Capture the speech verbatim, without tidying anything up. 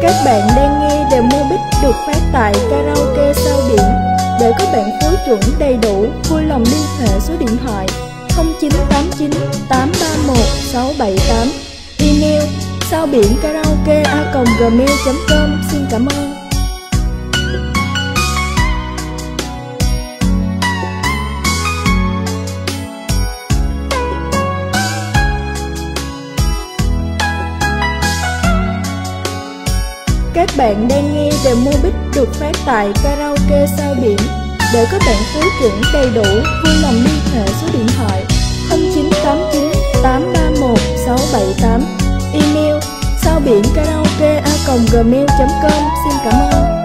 Các bạn đang nghe demo beat được phát tại Karaoke Sao Biển. Để có bản phối chuẩn đầy đủ, vui lòng liên hệ số điện thoại không chín tám chín tám ba một sáu bảy tám, email sao biển karaoke a còng gmail chấm com. Xin cảm ơn. Các bạn đang nghe demo beat được phát tại Karaoke Sao Biển. Để có bản phối chuẩn đầy đủ, vui lòng liên hệ số điện thoại không chín tám chín tám ba một sáu bảy tám, email sao biển karaoke a còng gmail chấm com. Xin cảm ơn.